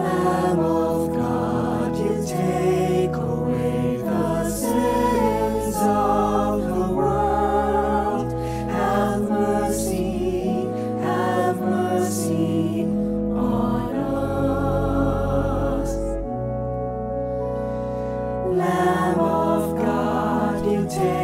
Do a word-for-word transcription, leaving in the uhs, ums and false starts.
Lamb of God, you take away the sins of the world. Have mercy, have mercy on us. Lamb of God, you take